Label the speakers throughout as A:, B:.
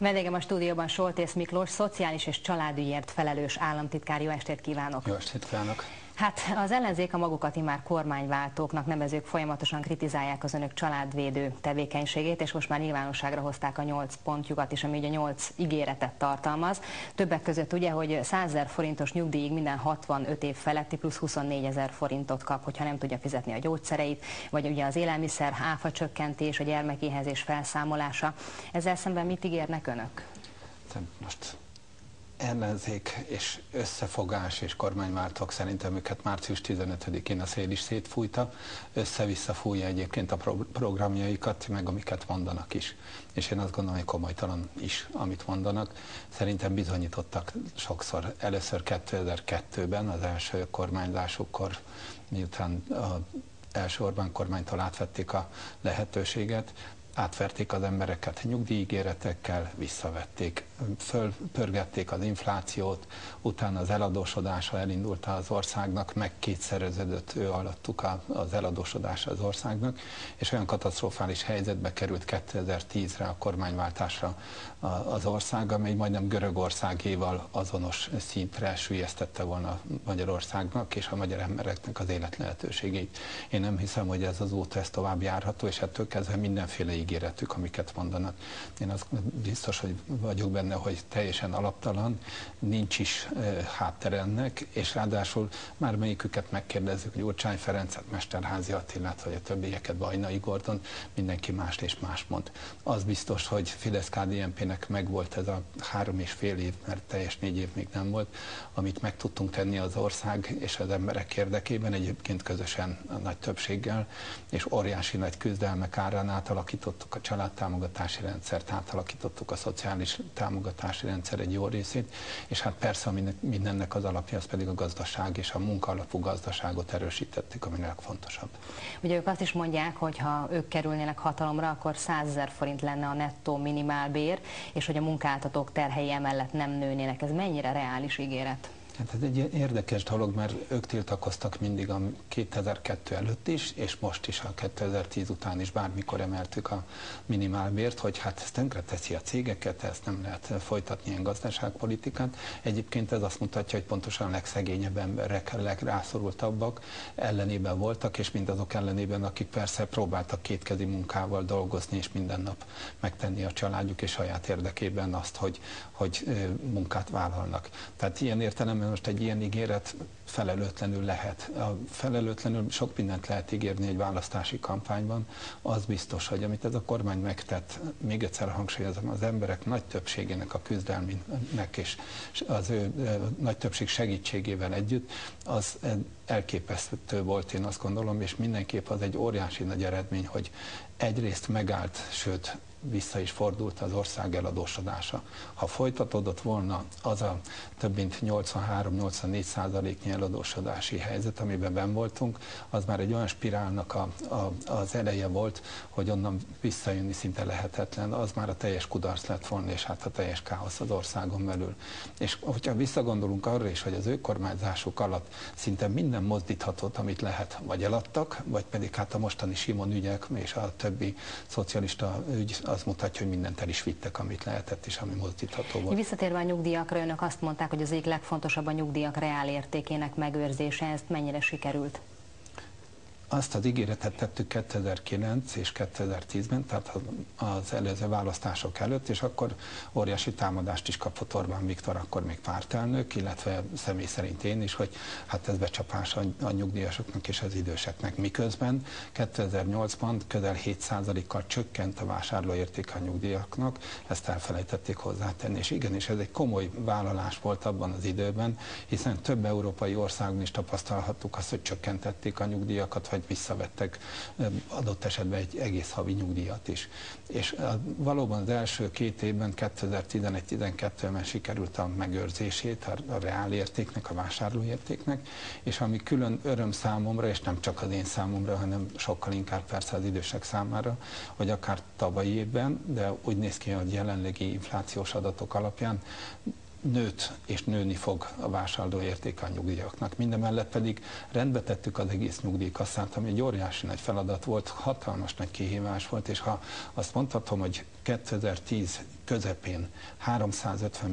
A: Vendégem a stúdióban Soltész Miklós, szociális és családügyért felelős államtitkár. Jó estét kívánok!
B: Jó estét kívánok!
A: Hát az ellenzék, a magukat immár kormányváltóknak nevezők folyamatosan kritizálják az önök családvédő tevékenységét, és most már nyilvánosságra hozták a 8 pontjukat is, ami ugye 8 ígéretet tartalmaz. Többek között ugye, hogy 100 000 forintos nyugdíjig minden 65 év feletti plusz 24 000 forintot kap, hogyha nem tudja fizetni a gyógyszereit, vagy ugye az élelmiszer áfa csökkentés, a gyermekéhezés felszámolása. Ezzel szemben mit ígérnek önök?
B: Most ellenzék és összefogás és kormányváltók szerintem őket március 15-én a szél is szétfújta, össze-vissza fújja egyébként a programjaikat, meg amiket mondanak is. És én azt gondolom, hogy komolytalan is, amit mondanak. Szerintem bizonyítottak sokszor. Először 2002-ben, az első kormányzásukkor, miután az első Orbán kormánytól átvették a lehetőséget, átverték az embereket nyugdíjígéretekkel, visszavették, fölpörgették az inflációt, utána az eladósodása elindult az országnak, meg kétszereződött ő alattuk az eladósodása az országnak, és olyan katasztrofális helyzetbe került 2010-re a kormányváltásra az ország, amely majdnem Görögországéval azonos szintre süllyesztette volna Magyarországnak és a magyar embereknek az életlehetőségét. Én nem hiszem, hogy ez az út ez tovább járható, és ettől kezdve mindenféle ígéretük, amiket mondanak. Én azt biztos, hogy vagyok benne, hogy teljesen alaptalan, nincs is háttere ennek, és ráadásul már melyiküket megkérdezzük, Gyurcsány Ferencet, Mesterházy Attilát, vagy a többieket, Vajnai Gordon, mindenki mást és más mond. Az biztos, hogy Fidesz-KDNP-nek megvolt ez a 3,5 év, mert teljes 4 év még nem volt, amit meg tudtunk tenni az ország és az emberek érdekében, egyébként közösen a nagy többséggel, és óriási nagy küzdelmek árán átalakítottuk a családtámogatási rendszert, átalakítottuk a szociális támogatási rendszer egy jó részét, és hát persze mindennek az alapja, az pedig a gazdaság, és a munkaalapú gazdaságot erősítettük, ami legfontosabb.
A: Ugye ők azt is mondják, hogy ha ők kerülnének hatalomra, akkor 100 000 forint lenne a nettó minimálbér, és hogy a munkáltatók terhei emellett nem nőnének. Ez mennyire reális ígéret?
B: Hát ez egy érdekes dolog, mert ők tiltakoztak mindig a 2002 előtt is, és most is a 2010 után is bármikor emeltük a minimálbért, hogy hát ez tönkreteszi a cégeket, ezt nem lehet folytatni ilyen gazdaságpolitikát. Egyébként ez azt mutatja, hogy pontosan a legszegényebb emberek, a legrászorultabbak ellenében voltak, és mindazok ellenében, akik persze próbáltak kétkezi munkával dolgozni, és minden nap megtenni a családjuk és saját érdekében azt, hogy munkát vállalnak. Tehát ilyen értelemben most egy ilyen ígéret felelőtlenül lehet. Felelőtlenül sok mindent lehet ígérni egy választási kampányban. Az biztos, hogy amit ez a kormány megtett, még egyszer hangsúlyozom, az emberek nagy többségének a küzdelmének és az ő nagy többség segítségével együtt, az elképesztő volt, én azt gondolom, és mindenképp az egy óriási nagy eredmény, hogy egyrészt megállt, sőt, vissza is fordult az ország eladósodása. Ha folytatódott volna az a több mint 83-84%-nyi eladósodási helyzet, amiben benn voltunk, az már egy olyan spirálnak az eleje volt, hogy onnan visszajönni szinte lehetetlen, az már a teljes kudarc lett volna, és hát a teljes káosz az országon belül. És hogyha visszagondolunk arra is, hogy az ő kormányzásuk alatt szinte minden mozdíthatót, amit lehet, vagy eladtak, vagy pedig hát a mostani Simon ügyek és a többi szocialista ügy az mutatja, hogy mindent el is vittek, amit lehetett, és ami mozdítható volt.
A: Visszatérve a nyugdíjakra, önök azt mondták, hogy az egyik legfontosabb a nyugdíjak reál értékének megőrzése. Ezt mennyire sikerült?
B: Azt az ígéretet tettük 2009 és 2010-ben, tehát az előző választások előtt, és akkor óriási támadást is kapott Orbán Viktor, akkor még pártelnök, illetve személy szerint én is, hogy hát ez becsapás a nyugdíjasoknak és az időseknek. Miközben 2008-ban közel 7%-kal csökkent a vásárlóérték a nyugdíjaknak, ezt elfelejtették hozzátenni, és igenis ez egy komoly vállalás volt abban az időben, hiszen több európai országban is tapasztalhattuk azt, hogy csökkentették a nyugdíjakat, vagy visszavettek adott esetben egy egész havi nyugdíjat is. És valóban az első 2 évben, 2011-12-ben sikerült a megőrzését a reálértéknek, a vásárlóértéknek, és ami külön öröm számomra, és nem csak az én számomra, hanem sokkal inkább persze az idősek számára, hogy akár tavalyi évben, de úgy néz ki, hogy jelenlegi inflációs adatok alapján nőtt és nőni fog a vásárlóértéke a nyugdíjaknak. Mindemellett pedig rendbe tettük az egész nyugdíjkasszát, ami egy óriási nagy feladat volt, hatalmas nagy kihívás volt, és ha azt mondhatom, hogy 2010 közepén 350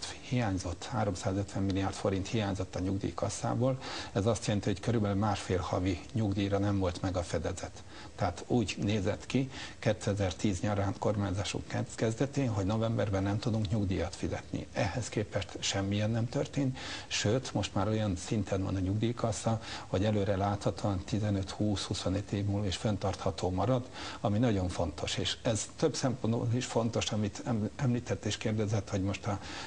B: milliárd forint hiányzott a nyugdíjkasszából. Ez azt jelenti, hogy körülbelül másfél havi nyugdíjra nem volt meg a fedezet. Tehát úgy nézett ki 2010 nyarán kormányzásunk kezdetén, hogy novemberben nem tudunk nyugdíjat fizetni. Ehhez képest semmilyen nem történt, sőt, most már olyan szinten van a nyugdíjkassa, hogy előre láthatóan 15-20-25 év múlva is fenntartható marad, ami nagyon fontos. És ez több szempontból is fontos, amit említett és kérdezett, hogy most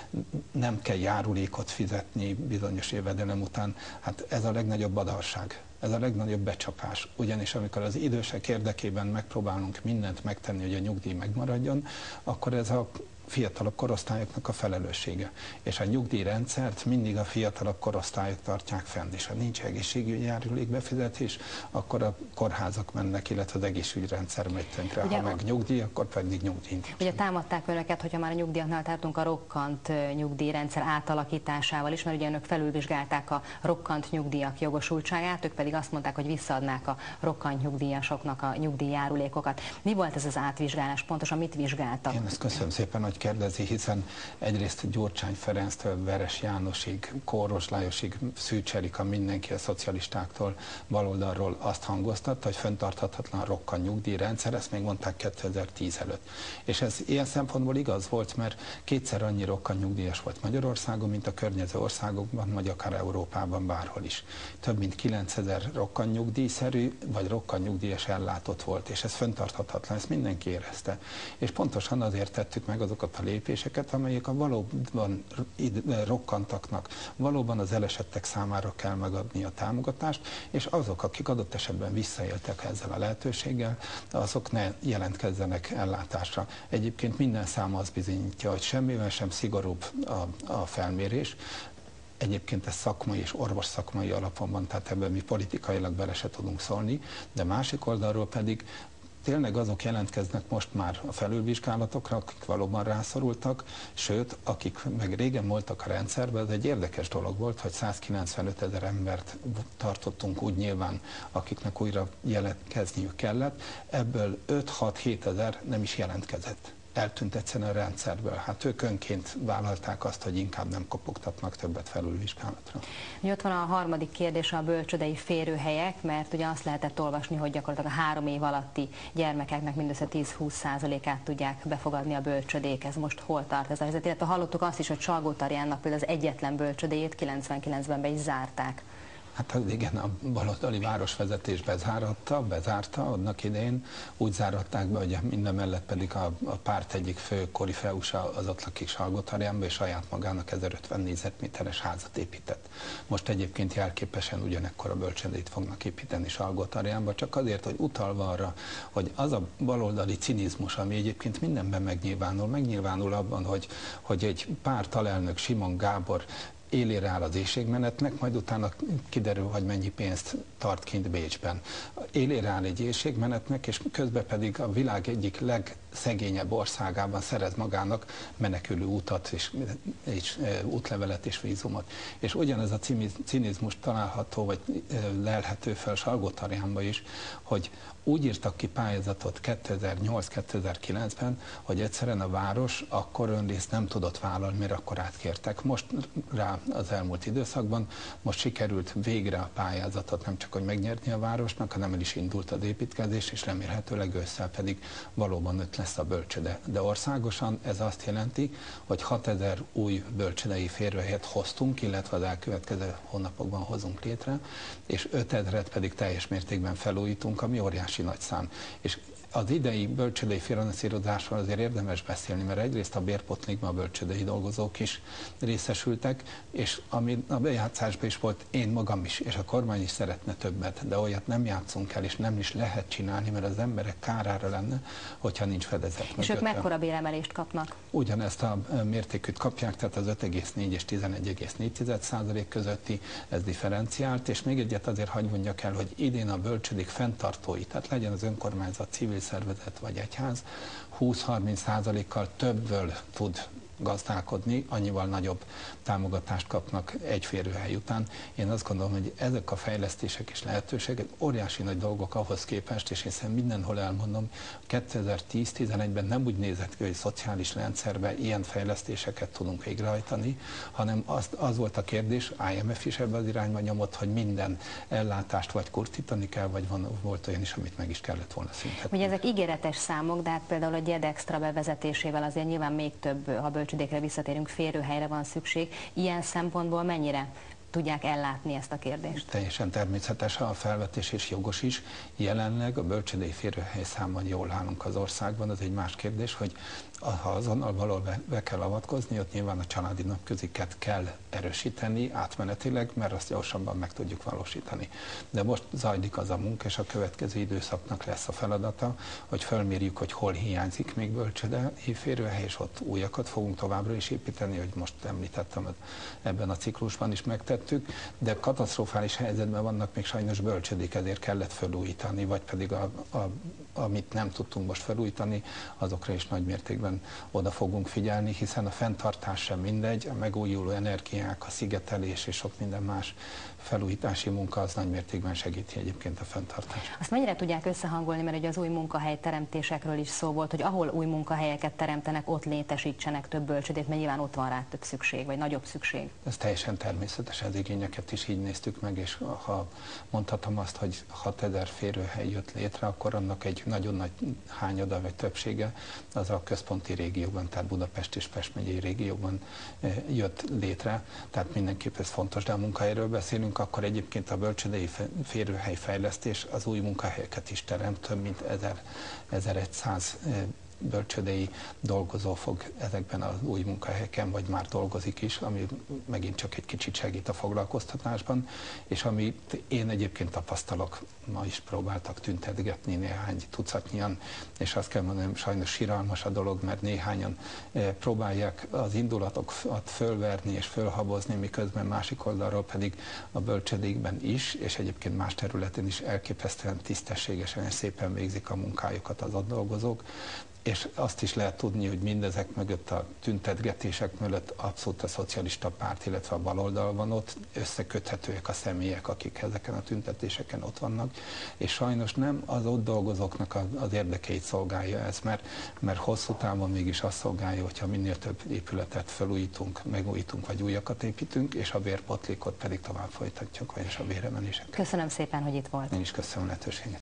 B: nem kell járulékot fizetni bizonyos jövedelem után. Hát ez a legnagyobb adalság. Ez a legnagyobb becsapás. Ugyanis amikor az idősek érdekében megpróbálunk mindent megtenni, hogy a nyugdíj megmaradjon, akkor ez a fiatalabb korosztályoknak a felelőssége. És a nyugdíjrendszert mindig a fiatalabb korosztályok tartják fenn. És ha nincs egészségügyi járulékbefizetés, akkor a kórházak mennek, illetve az egészségügyrendszer megy tönkre. Ha meg nyugdíj, akkor pedig nyugdíj.
A: Ugye támadták önöket, hogyha már a nyugdíjaknál tartunk, a rokkant nyugdíjrendszer átalakításával is, mert ugye önök felülvizsgálták a rokkant nyugdíjak jogosultságát, ők pedig azt mondták, hogy visszaadnák a rokkant nyugdíjasoknak a nyugdíjjárulékokat. Mi volt ez az átvizsgálás? Pontosan mit vizsgáltak?
B: Én ezt köszönöm szépen, hogy kérdezi, hiszen egyrészt Gyurcsány Ferenctől, Veres Jánosig, Kóros Lajosig, Szűcs Erika, mindenki a szocialistáktól, baloldalról azt hangoztatta, hogy fenntarthatatlan a rokkant nyugdíjrendszer, ezt még mondták 2010 előtt. És ez ilyen szempontból igaz volt, mert kétszer annyi rokkant nyugdíjas volt Magyarországon, mint a környező országokban, vagy akár Európában bárhol is. Több mint 9000 rokkant nyugdíjszerű, vagy rokkant nyugdíjas ellátott volt, és ez fenntarthatatlan, ezt mindenki érezte. És pontosan azért tettük meg azokat a lépéseket, amelyek a valóban rokkantaknak, valóban az elesettek számára kell megadni a támogatást, és azok, akik adott esetben visszaéltek ezzel a lehetőséggel, azok ne jelentkezzenek ellátásra. Egyébként minden szám az bizonyítja, hogy semmivel sem szigorúbb a felmérés. Egyébként ez szakmai és orvos szakmai alapon van, tehát ebben mi politikailag bele se tudunk szólni, de másik oldalról pedig tényleg azok jelentkeznek most már a felülvizsgálatokra, akik valóban rászorultak, sőt, akik meg régen voltak a rendszerben, ez egy érdekes dolog volt, hogy 195 000 embert tartottunk úgy nyilván, akiknek újra jelentkezniük kellett, ebből 5-6-7 000 nem is jelentkezett. Eltűnt egyszerűen a rendszerből. Hát ők önként vállalták azt, hogy inkább nem kopogtatnak többet felülvizsgálatra.
A: Ott van a harmadik kérdés, a bölcsődei férőhelyek, mert ugye azt lehetett olvasni, hogy gyakorlatilag a 3 év alatti gyermekeknek mindössze 10-20%-át tudják befogadni a bölcsödék. Ez most hol tart ez a helyzet? Illetve hallottuk azt is, hogy Salgótarjánnak például az egyetlen bölcsödéjét 99-ben be is zárták.
B: Hát igen, a baloldali városvezetés bezárta annak idején, úgy záratták be, hogy minden mellett pedig a párt egyik fő korifeusa az ott lakik Salgótarjánba, és saját magának 1050 négyzetméteres házat épített. Most egyébként jelképesen ugyanekkor bölcsödét fognak építeni Salgótarjánba, csak azért, hogy utalva arra, hogy az a baloldali cinizmus, ami egyébként mindenben megnyilvánul abban, hogy egy párt alelnök, Simon Gábor élére áll az éhségmenetnek, majd utána kiderül, hogy mennyi pénzt tart kint Bécsben. Élére áll egy éhségmenetnek, és közben pedig a világ egyik legszegényebb országában szerez magának menekülő utat, és útlevelet és vízumot. És ugyanez a cinizmus található, vagy lelhető fel Salgótarjánba is, hogy úgy írtak ki pályázatot 2008-2009-ben, hogy egyszerűen a város akkor önrészt nem tudott vállalni, mert akkor átkértek. Most rá az elmúlt időszakban, most sikerült végre a pályázatot nem csak hogy megnyerni a városnak, hanem el is indult az építkezés, és remélhetőleg ősszel pedig valóban ott lesz a bölcsöde. De országosan ez azt jelenti, hogy 6000 új bölcsödei férőhelyet hoztunk, illetve az elkövetkező hónapokban hozunk létre, és 5000-et pedig teljes mértékben felújítunk, ami óriási nagy szám. És az idei bölcsődei finanszírozásról azért érdemes beszélni, mert egyrészt a bérpótlékban a bölcsődei dolgozók is részesültek, és ami a bejátszásban is volt, én magam is, és a kormány is szeretne többet, de olyat nem játszunk el, és nem is lehet csinálni, mert az emberek kárára lenne, hogyha nincs fedezet.
A: És ők mekkora béremelést kapnak?
B: Ugyanezt a mértékűt kapják, tehát az 5,4 és 11,4% közötti, ez differenciált, és még egyet azért hagy mondjak el, hogy idén a bölcsődék fenntartói, tehát legyen az önkormányzat, civil szervezet vagy egyház, 20-30%-kal többből tud gazdálkodni, annyival nagyobb támogatást kapnak egy férőhely után. Én azt gondolom, hogy ezek a fejlesztések és lehetőségek óriási nagy dolgok ahhoz képest, és hiszen mindenhol elmondom, 2010-11-ben nem úgy nézett ki, hogy szociális rendszerben ilyen fejlesztéseket tudunk végrehajtani, hanem az volt a kérdés, IMF is ebbe az irányba nyomott, hogy minden ellátást vagy kurtítani kell, vagy volt olyan is, amit meg is kellett volna szüntetni.
A: Ugye ezek ígéretes számok, de hát például a GED-Extra bevezetésével azért nyilván még több, ha bölcsödékre visszatérünk, férőhelyre van szükség. Ilyen szempontból mennyire tudják ellátni ezt a kérdést?
B: Teljesen természetes a felvetés, és jogos is. Jelenleg a bölcsödei férőhely számban jól állunk az országban, az egy más kérdés, hogy ha azonnal valahol be kell avatkozni, ott nyilván a családi napköziket kell erősíteni átmenetileg, mert azt gyorsabban meg tudjuk valósítani. De most zajlik az a munka, és a következő időszaknak lesz a feladata, hogy felmérjük, hogy hol hiányzik még bölcsödei férőhely, és ott újakat fogunk továbbra is építeni, hogy most említettem, ebben a ciklusban is megtettük, de katasztrofális helyzetben vannak még sajnos bölcsödék, ezért kellett felújítani, vagy pedig amit nem tudtunk most felújítani, azokra is nagy mértékben oda fogunk figyelni, hiszen a fenntartás sem mindegy, a megújuló energiák, a szigetelés és sok minden más felújítási munka az nagy mértékben segíti egyébként a fenntartást.
A: Azt mennyire tudják összehangolni, mert ugye az új munkahely teremtésekről is szó volt, hogy ahol új munkahelyeket teremtenek, ott létesítsenek több bölcsödét, mert nyilván ott van rá több szükség, vagy nagyobb szükség.
B: Ez teljesen természetes, az igényeket is így néztük meg, és ha mondhatom azt, hogy 6000 férőhely jött létre, akkor annak egy nagyon nagy hányada vagy többsége az a központi régióban, tehát Budapest és Pest megyei régióban jött létre, tehát mindenképp ez fontos, de a munkahelyről beszélünk, akkor egyébként a bölcsödei férőhely fejlesztés az új munkahelyeket is teremt, több mint 1100 bölcsödei dolgozó fog ezekben az új munkahelyeken, vagy már dolgozik is, ami megint csak egy kicsit segít a foglalkoztatásban, és amit én egyébként tapasztalok, ma is próbáltak tüntetgetni néhány tucatnyian, és azt kell mondanom, sajnos siralmas a dolog, mert néhányan próbálják az indulatokat fölverni és fölhabozni, miközben másik oldalról pedig a bölcsödékben is, és egyébként más területen is elképesztően tisztességesen és szépen végzik a munkájukat az ott dolgozók, és azt is lehet tudni, hogy mindezek mögött, a tüntetgetések mögött abszolút a szocialista párt, illetve a baloldal van ott, összeköthetőek a személyek, akik ezeken a tüntetéseken ott vannak, és sajnos nem az ott dolgozóknak az érdekeit szolgálja ez, mert hosszú távon mégis azt szolgálja, hogyha minél több épületet felújítunk, megújítunk, vagy újakat építünk, és a bérbotlékot pedig tovább folytatjuk, vagyis a béremeléseket.
A: Köszönöm szépen, hogy itt volt.
B: Én is köszönöm a lehetőséget.